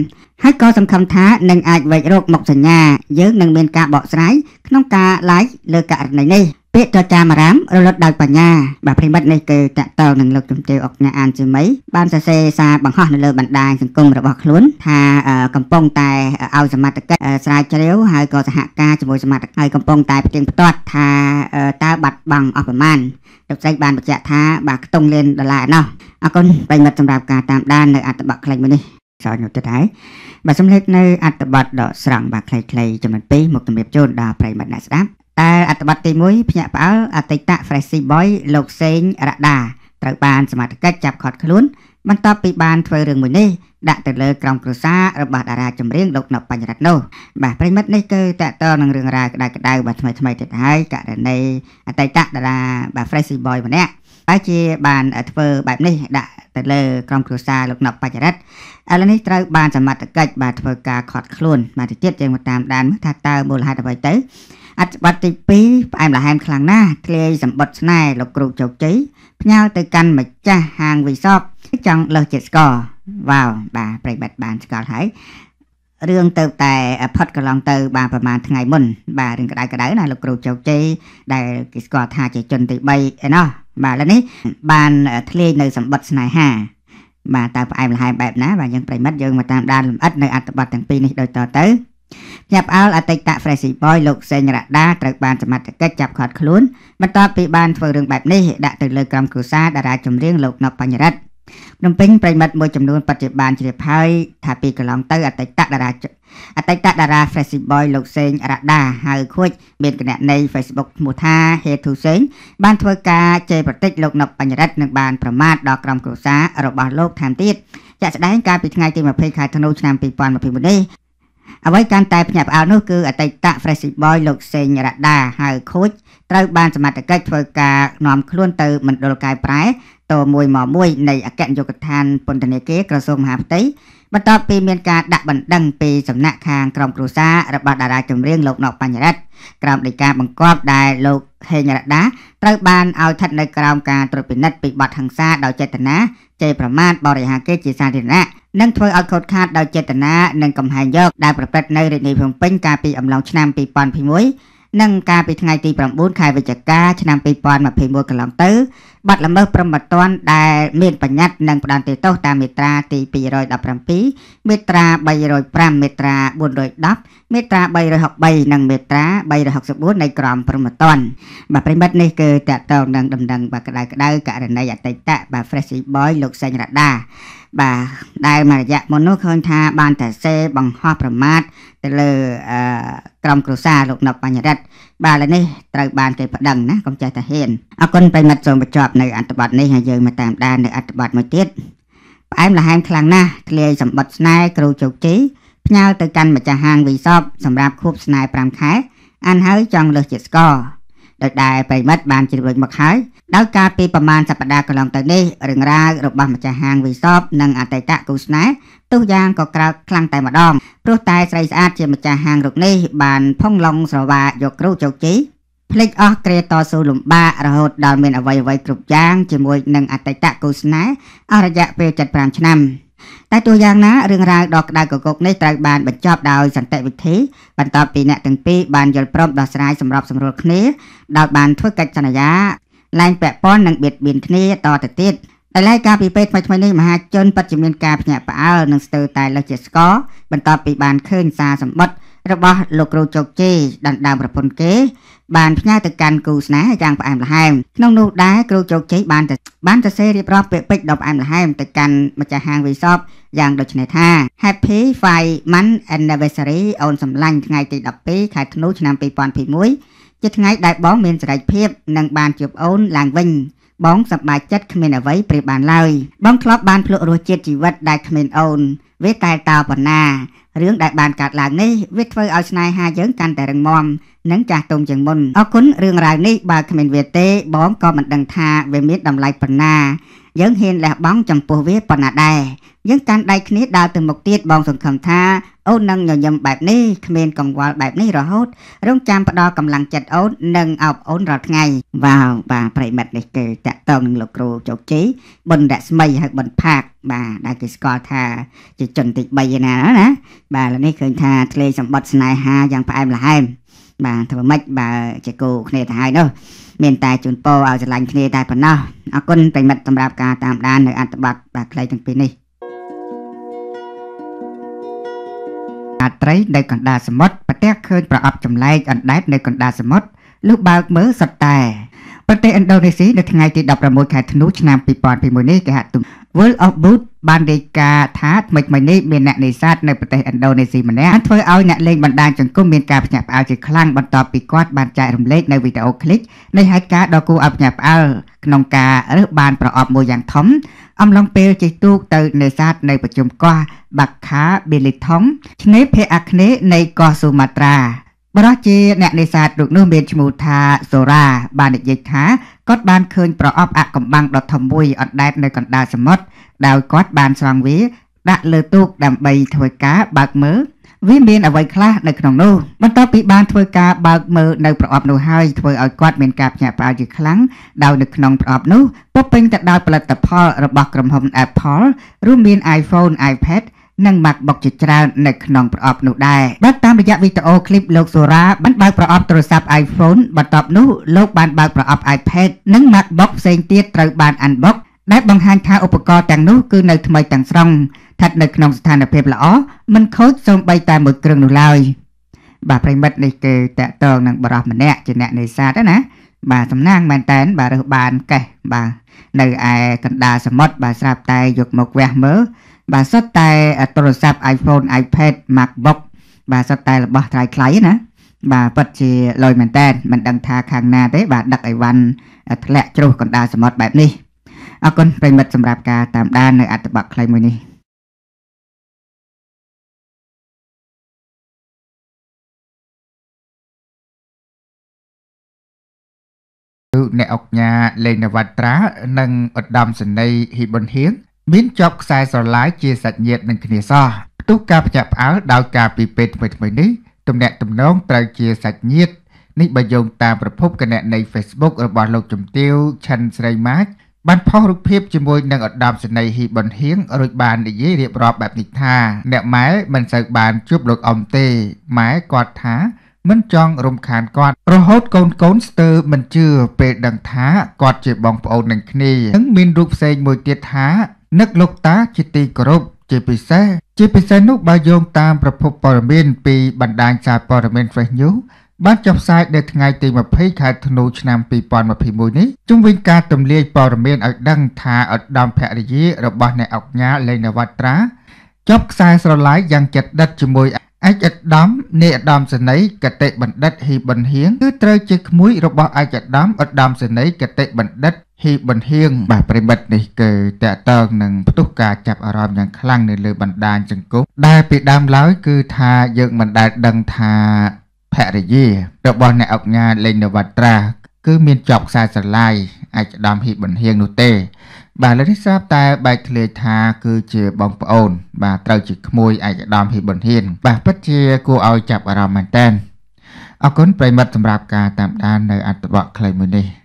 Speaker 1: ហើយក៏សំខាន់ថានឹងអាចវិចរកមុខសញ្ញាយើងនឹងមានការបកស្រាយក្នុងការ live លើករណីនេះពាក្យចចាមរាមរលត់ដោយបញ្ញាបាទប្រិមិត្តនេះគឺតកតលនឹងលោកជំទាវអុកញ៉ាអានជាមីបានសរសេរសារបង្ហោះនៅលើបណ្ដាញសង្គមរបស់ខ្លួនថាកំពុងតែឲ្យសមត្ថកិច្ចស្រាវជ្រាវហើយក៏សហការជាមួយសមត្ថកិច្ចហើយកំពុងតែផ្ទៀងផ្ទាត់ថាតើបាត់បង់អស់ប្រមាណលោកស្រីបានបញ្ជាក់ថាបាទខ្ទង់លានដុល្លារណោះអរគុណប្រិមិត្តសម្រាប់ការតាមដាននៅអត្ថបទខ្លីមួយនេះសោយនោះទៅដែរបាទសំឡេងនៅអត្ថបទដកស្រង់បាទខ្លីៗចំណុចពីរមកជំរាបជូនដល់ប្រិមិត្តអ្នកស្ដាប់តែអត្ថបទទីមួយភ្ញាក់ផ្អើលអតីត Freshy Boy លោកសេងរដាត្រូវបានសមត្ថកិច្ចចាប់ឃាត់ខ្លួនបន្ទាប់ពីបានធ្វើរឿងមួយនេះដាក់ទៅលើក្រុមគ្រួសាររបស់តារាចម្រៀងលោកណប់បញ្ញរតន៍នោះបាទប្រិមិត្តនេះគឺតកតនឹងរឿងរ៉ាវក្តៅក្តៅបាទថ្មីថ្មីទៅហើយករណីអតីតតារាបាទ Freshy Boy ម្នាក់ហើយជាបានធ្វើបែបនេះដាក់ទៅលើក្រុមគ្រួសារលោកណប់បញ្ញរតន៍ឥឡូវនេះត្រូវបានសមត្ថកិច្ចបាទធ្វើការឃាត់ខ្លួនបាទទៅទៀតយើងមកតាមដានមើលថាតើមូលហេតុអ្វីទៅអត្ថបទទីពីរផ្អែមល្ហែមខ្លាំងណាស់ធ្លាយសម្បត្តិស្នេហ៍លោកគ្រូជោគជ័យផ្ញើទៅកាន់ម្ចាស់ហាងវីសបចង់លើសជាតិស្ករវ៉ាវបាទប្រិមិត្តបានស្គាល់ហើយរឿងទៅតែផុតកន្លងទៅបានប្រហែលថ្ងៃមុនបាទរឿងក្តៅក្តៅណាលោកគ្រូជោគជ័យដែលគេស្គាល់ថាជាជនទីបីឯណោះបាទឥឡូវនេះបានធ្លាយនៅសម្បត្តិស្នេហាបាទតើផ្អែមល្ហែមបែបណាបាទយើងប្រិមិត្តយើងមកតាមដានលម្អិតនៅអត្ថបទទាំងពីរនេះដូចតទៅញាប់អើលអតីត Freshy Boy លោកសេងរដាត្រូវបានសមត្ថកិច្ចចាប់ឃាត់ខ្លួនបន្ទាប់ពីបានធ្វើរឿងបែបនេះដាក់ទៅលើក្រុមគ្រួសារតារាចម្រៀងលោកណប់បញ្ញរតន៍ភ្នំពេញប្រិមិត្តមួយចំនួនបច្ចុប្បន្នជ្រាបហើយថាពីកន្លងទៅអតីតតារាអតីតតារា Freshy Boy លោកសេងរដាហៅខួចមានគណនី Facebook ឈ្មោះថា Hetu Seng បានធ្វើការជេរប្រតិចលោកណប់បញ្ញរតន៍និងបានប្រមាថដល់ក្រុមគ្រួសាររបស់លោកថែមទៀតជាក់ស្ដែងកាលពីថ្ងៃទីยี่สิบខែធ្នូឆ្នាំยี่สิบยี่สิบเอ็ดនេះអ្វីកាន់តែភ្ញាក់ផ្អើលនោះគឺអតីត Freshy Boy លោកសេងរដាហៅខូចត្រូវបានសមត្ថកិច្ចធ្វើការនាំខ្លួនទៅមណ្ឌលកែប្រែតមួយមកមួយនៃអគ្គនាយកដ្ឋានពន្ធនាគារក្រសួងមហាផ្ទៃបន្ទាប់ពីមានការដាក់បណ្ដឹងពីសំណាក់ខាងក្រុមគ្រួសាររបស់តារាចម្រៀងលោកណប់បញ្ញរតន៍ក្រោមដីកាបង្គាប់ដែលលោកហេងរដាត្រូវបានឲ្យស្ថិតនៅក្រោមការត្រួតពិនិត្យពីបទហិង្សាដោយចេតនាជេរប្រមាថបរិហាកេរជាសាធារណៈនិងធ្វើឲ្យខូចខាតដោយចេតនានិងកំហែងយកដែលប្រព្រឹត្តនៅរាជធានីភ្នំពេញកាលពីអំឡុងឆ្នាំยี่สิบยี่สิบเอ็ดនិងកាលពីថ្ងៃទី9ខែវិច្ឆិកាឆ្នាំยี่สิบยี่สิบเอ็ดកន្លងទៅបាត់ល្មើសព្រហ្មទណ្ឌដែលមានបញ្ញត្តិនិងផ្ដន្ទាទោសតាមមាត្រាទីtwo hundred seventeenមាត្រាthree hundred fiveមាត្រាfour hundred tenមាត្រាthree hundred sixty-threeនិងមាត្រាthree hundred sixty-fourនៃក្រមព្រហ្មទណ្ឌបាទប្រិមិត្តនេះគឺតកតងនឹងដំណឹងបាទក្តៅក្តៅករណីអតីតបាទ Freshy Boy លោកសេងរដាបាទដែលមួយរយៈមុននោះឃើញថាបានតែសេបង្ហោះប្រមាថទៅលើអឺក្រុមគ្រួសារលោកណប់បញ្ញរតន៍បាទឥឡូវនេះត្រូវបានគេប្តឹងណាកុំចេះតែហ៊ានអរគុណប្រិមិត្តសូមបញ្ចប់នៅអត្ថបទនេះហើយយើងមកតាមដាននៅអត្ថបទមួយទៀតផ្អែមល្ហែមខ្លាំងណាស់ធ្លាយសម្បត្តិស្នេហ៍គ្រូជោគជ័យផ្ញើទៅកាន់ម្ចាស់ហាងវីសបសម្រាប់ខួបស្នេហ៍fiveខែអានហើយចង់លើសជាតិស្ករដោយដែលប្រិមិត្តបានជ្រាបរួចមកហើយដោយការពីប្រមាណសប្តាហ៍កន្លងទៅនេះរឿងរ៉ាវរបស់ម្ចាស់ហាងវីសបនិងអតីតគូស្នេហ៍ទោះយ៉ាងក៏ក្រោកខ្លាំងតែម្ដងព្រោះតែស្រីស្អាតជាម្ចាស់ហាងរូបនេះបានផុងឡុងស្រវាយកគ្រូជោគជ័យភ្លេចអស់ក្រេតស៊ូលំបាករហូតដល់មានអ្វីអ្វីគ្រប់យ៉ាងជាមួយនឹងអតីតគូស្នេហ៍អស់រយៈពេលseventy-fiveឆ្នាំតែទោះយ៉ាងណារឿងរ៉ាវដ៏ក្តៅគគុកនេះត្រូវបានបញ្ចប់ដោយសន្តិវិធីបន្ទាប់ពីអ្នកទាំងពីរបានយល់ព្រមដោះស្រាយសម្របសម្រួលគ្នាដោយបានធ្វើកិច្ចសន្យាលែងពាក់ព័ន្ធនិងបៀតបៀនគ្នាតទៅទៀតដែលឡែកការពីពេលថ្មីៗនេះមហាជនពិតជាមានការភ្ញាក់ផ្អើលនិងស្ទើរតែលើសជាស្ករបន្ទាប់ពីបានឃើញសារសម្បត្តិរបស់លោកគ្រូជោគជ័យដណ្ដើមប្រពន្ធគេបានផ្ញើទៅកាន់គូស្នេហ៍យ៉ាងផ្អែមល្ហែមក្នុងនោះដែរគ្រូជោគជ័យបានទៅបានទៅសេរៀបរាប់ពាក្យពេចន៍ដ៏ផ្អែមល្ហែមទៅកាន់ម្ចាស់ហាងវីសបយ៉ាងដូចនេះថា Happy five month anniversary អូនសម្លាញ់ថ្ងៃទីtwelveខែធ្នូឆ្នាំtwo thousand twenty-oneជាថ្ងៃដែលបងមានសេរីភាពនិងបានជួបអូនឡើងវិញបងសប្បាយចិត្តគ្មានអ្វីប្រៀបបានឡើយបងធ្លាប់បានភ្លក់រសជាតិជីវិតដែលគ្មានអូនវាតែតើប៉ុណ្ណារឿងដែលបានកើតឡើងនេះវាធ្វើឲ្យស្នេហាយើងកាន់តែរឹងមាំនឹងចាស់ទុំជាងមុនអរគុណរឿងរ៉ាវនេះបើគ្មានវាទេបងក៏មិនដឹងថាវាមានតម្លៃប៉ុណ្ណាយើងហ៊ានលះបង់ចំពោះវាប៉ុណ្ណាដែរយើងកាន់ដៃគ្នាដើរទៅមុខទៀតបងសង្ឃឹមថាអូននឹងញញឹមបែបនេះគ្មានកង្វល់បែបនេះរហូតរងចាំផ្ដល់កម្លាំងចិត្តអូននិងអោបអូនរាល់ថ្ងៃវ៉ាវបាទប្រិមិត្តនេះគឺតាក់ទងនឹងលោកគ្រូជោគជ័យបុណ្យរស្មីហើយបុណ្យផាកបាទដែលគេស្គាល់ថាជាជនទីបីណាណាបាទឥឡូវនេះឃើញថាធ្លេសម្បត្តិស្នេហាយ៉ាងផ្អែមល្ហែមបាទធ្វើម៉េចបើជាគូគ្នាទៅហើយនោះមានតែជូនពរឲ្យស្រឡាញ់គ្នាតែប៉ុណ្ណោះអរគុណប្រិមិត្តសម្រាប់ការតាមដាននៅអត្ថបទបាទខ្លីទាំងពីរនេះអាត្រីនៅកណ្ដាលសមុទ្រប្រទះឃើញប្រអប់ចម្លែកអណ្ដែតនៅកណ្ដាលសមុទ្រលុះបើកមើលសុទ្ធតែប្រទេសឥណ្ឌូនេស៊ីនៅថ្ងៃទីដប់ប្រាំមួយខែធ្នូឆ្នាំពីរពាន់ពីរមួយនេះគេហទំ World of Boot បានរាយការណ៍ថាថ្មីថ្មីនេះមានអ្នកនេសាទនៅប្រទេសឥណ្ឌូនេស៊ីម្នាក់ធ្វើឲ្យអ្នកលេងបណ្ដាញសង្គមមានការភ្ញាក់ផ្អើលជាខ្លាំងបន្ទាប់ពីគាត់បានចែករំលែកនៅវីដេអូឃ្លីបនៃហេតុការណ៍ដ៏គួរឲ្យភ្ញាក់ផ្អើលក្នុងការរើសបានប្រអប់មួយយ៉ាងធំអំឡុងពេលជិះទូកទៅនេសាទនៅប្រជុំកោះបាក់ខាបេលីថុងឆ្នេរភាគអាគ្នេយ៍នៃកោះស៊ូម៉ាត្រាបរិះជាអ្នកនេសាទរូបនោះមានឈ្មោះថាសូរ៉ាបាននិយាយថាគាត់បានឃើញប្រអប់អាក់កំបាំងដ៏ធំមួយអណ្ដែតនៅកណ្ដាលសមុទ្រដោយគាត់បានស្រង់វាដាក់លើទូកដើម្បីធ្វើការបើកមើលវាមានអ្វីខ្លះនៅក្នុងនោះបន្ទាប់ពីបានធ្វើការបើកមើលនៅប្រអប់នោះហើយធ្វើឲ្យគាត់មានការភ្ញាក់ផ្អើលជាខ្លាំងដោយនៅក្នុងប្រអប់នោះពោពេញទៅដោយផលិតផលរបស់ក្រុមហ៊ុន Apple រួមមាន iPhone, iPad និង MacBook ជាច្រើននៅក្នុងប្រអប់នោះដែរបើតាមរយៈវីដេអូឃ្លីបលោកសូរ៉ាបានបើកប្រអប់ទូរស័ព្ទ iPhone បន្ទាប់នោះលោកបានបើកប្រអប់ iPad និង MacBook ផ្សេងទៀតត្រូវបាន unbox ដែលបង្ហាញថាឧបករណ៍ទាំងនោះគឺនៅថ្មីទាំងស្រុងស្ថិតនៅក្នុងស្ថានភាពល្អមិនខូចសូម្បីតែមួយគ្រឿងនោះឡើយបាទប្រិមិត្តនេះគឺតាក់ទងនឹងបរិះម្នាក់ជាអ្នកនេសាទណាបាទសំណាងមែនតែនបាទរើសបានកេះបាទនៅឯកណ្ដាលសមុទ្របាទស្រាប់តែយកមកវះមើលបាទសុទ្ធតែទូរស័ព្ទ iPhone, iPad, MacBook បាទសុទ្ធតែរបស់ថ្លៃថ្លៃណាបាទពិតជាលុយមែនតែនមិនដឹងថាខាងណាទេបាទដឹកអីវ៉ាន់ធ្លាក់ជ្រុះកណ្ដាលសមុទ្របែបនេះអរគុណប្រិមិត្តសម្រាប់ការតាមដាននៅអត្ថបទខ្លីមួយនេះអ្នកអុកញ៉ាលេងនវត្រានិងឧត្តមសេនីយ៍ហ៊ីប៊ុនហៀងមានជាប់ខ្សែស្រឡាយជាសាច់ញាតិនឹងគ្នាសោះផ្ទុះការភ្ញាក់ផ្អើលដោយការពីពេលថ្មីថ្មីនេះទំនាក់ទំនងត្រូវជាសាច់ញាតិនេះបើយោងតាមប្រភពគណនី Facebook របស់លោកជំទាវឆិនស្រីម៉ាចបានផុសរូបភាពជាមួយនឹងឧត្តមសេនីយ៍ហ៊ីប៊ុនហៀងរួចបាននិយាយរៀបរាប់បែបនេះថាអ្នកម៉ែមិនសូវបានជួបលោកអ៊ំទេម៉ែគាត់ថាមិនចង់រំខានគាត់រហូតកូនកូនស្ទើរមិនជឿពេលដឹងថាគាត់ជាបងប្អូននឹងគ្នានិងមានរូបផ្សេងមួយទៀតថានឹកលោកតាជាទីគោរពជាពិសេសជាពិសេសនោះបើយោងតាមប្រភពព័ត៌មានពីបណ្ដាញសារព័ត៌មាន Fresh News បានចុះផ្សាយនៅថ្ងៃទីម្ភៃខែធ្នូឆ្នាំពីរពាន់ម្ភៃមួយនេះជុំវិញការទម្លាយព័ត៌មានឲ្យដឹងថាឧត្តមភរិយារបស់អ្នកអុកញ៉ាលេងនវត្រាចប់ខ្សែស្រឡាយយ៉ាងជិតដិតជាមួយឯកឧត្តមនាយឧត្តមសេនីយ៍គតិបណ្ឌិតហ៊ីប៊ុនហៀងគឺត្រូវជាក្មួយរបស់ឯកឧត្តមឧត្តមសេនីយ៍គតិបណ្ឌិតហ៊ីប៊ុនហៀងបាទប្រិមិត្តនេះគឺតកតងនឹងផ្ទុះការចាប់អារម្មណ៍យ៉ាងខ្លាំងនៅលើបណ្ដាញសង្គមដែលពីដើមឡើយគឺថាយើងមិនដែលដឹងថាភរិយារបស់អ្នកអុកញ៉ាលេងនវត្រាគឺមានជាប់ខ្សែស្រឡាយឯកឧត្តមហ៊ីប៊ុនហៀងនោះទេបាទឥឡូវនេះស្រាប់តែបែកធ្លាយថាគឺជាបងប្អូនបាទត្រូវជាក្មួយឯកឧត្តមហ៊ីប៊ុនហៀងបាទពិតជាគួរឲ្យចាប់អារម្មណ៍មែនតើអរគុណប្រិមិត្តសម្រាប់ការតាមដាននៅអត្ថបទខ្លីមួយនេះ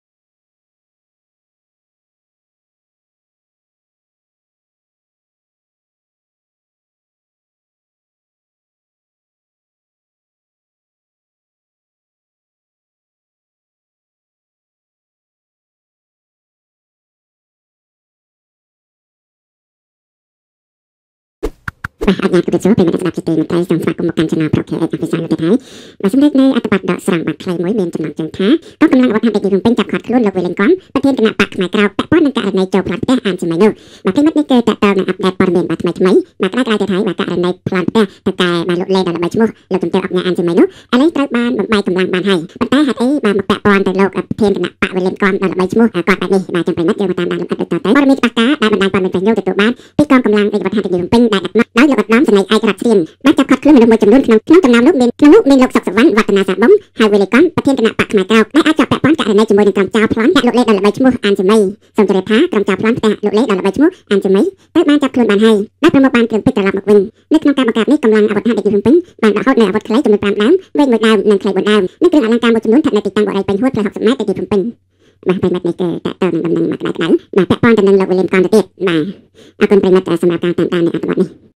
Speaker 2: បាទអញ្ញាតគិតចូលពេលមានស្ដាប់ជាទីមេត្រីសូមស្វាគមន៍មកកាន់ Channel Proke អេកអភិសានៅទីថៃបាទសម្រាប់នៅអត្ថបទដកស្រង់បាត់ខ្លីមួយមានចំណងជើងថាកងកម្លាំងអាវុធហត្ថលេខនេះរំពេញចាប់ខាត់ខ្លួនលោកវេលិនកនប្រធានគណៈបកផ្នែកក្រៅពាក់ព័ន្ធនឹងករណីចូលផ្លាត់ផ្ទះអានជាម៉េចនោះបាទទីមិត្តនេះគឺតកតនឹងអាប់ដេតព័ត៌មានបាទថ្មីថ្មីបាទក្រៅក្រៅទៅថៃបាទករណីផ្លាត់ផ្ទះតកែបាទលោកលេដល់ល្បីឈ្មោះលោកជំទាវអុកញ៉ាអានជាម៉េចនោះឥឡូវត្រូវបានបំបីកម្លាំងបានហើយប៉ុន្តែហេតុអីបាទមកពាក់ព័ន្ធទៅលោកប្រធានគណៈបកវេលិនកនដល់ល្បីឈ្មោះគាត់បែបនេះបាទចាំប្រិមិត្តយើងមកតាមដានលម្អិតដូចតទៅព័ត៌មានច្បាស់ការដែលបណ្ដាញព័ត៌មានពេញយោទទួលបានពីកងកម្លាំងឯកវត្តហត្ថលេខនេះរំពេញដែលដឹកនាំដោយលោកឧត្តមសេនីយ៍ឯករដ្ឋស្រីបានចាប់ខាត់ខ្លួនមនុស្សមួយចំនួនក្នុងក្នុងចំណោមនោះមានក្នុងនោះមានលោកសុកសវណ្ណវឌ្ឍនាសាបំហើយវេលេកនប្រធានគណៈបកផ្នែកក្រៅដែលអាចចាប់ពាក់ព័ន្ធករណីជាមួយនឹងក្រុមចៅប្លន់ដាក់លោកលេដល់ល្បីឈ្មោះអានជាមីសូមជម្រាបថាក្រុមចៅប្លន់ផ្ទះលោកលេដល់ល្បីឈ្មោះអានជាមីត្រូវបានចាប់ខ្លួនបានហើយដែលប្រមូលបានគ្រឿងពេជ្រត្រឡប់មកវិញនៅក្នុងការបង្ក្រាបនេះកម្លាំងអាវុធហត្ថលេខភ្នំពេញបានដកហូតនៅអាវុធខ្លីចំនួន5ដើមវែងមួយដើមនិងខ្លី4ដើមនិងគ្រឿងអលង្ការមួយចំនួនស្ថិតនៅទីតាំងបរិយាពេញហួតផ្លូវ60ម៉ែត្រទៅទីភ្នំពេញបាទប្រិមិត្តនេះគឺតើតើនឹងដំណឹងមកក្តៅៗបាទពាក់ព័ន្ធទៅនឹងលោក William កនទៅទៀតបាទអរគុណប្រិមិត្តសម្រាប់ការតាមដាននៃអត្ថបទនេះ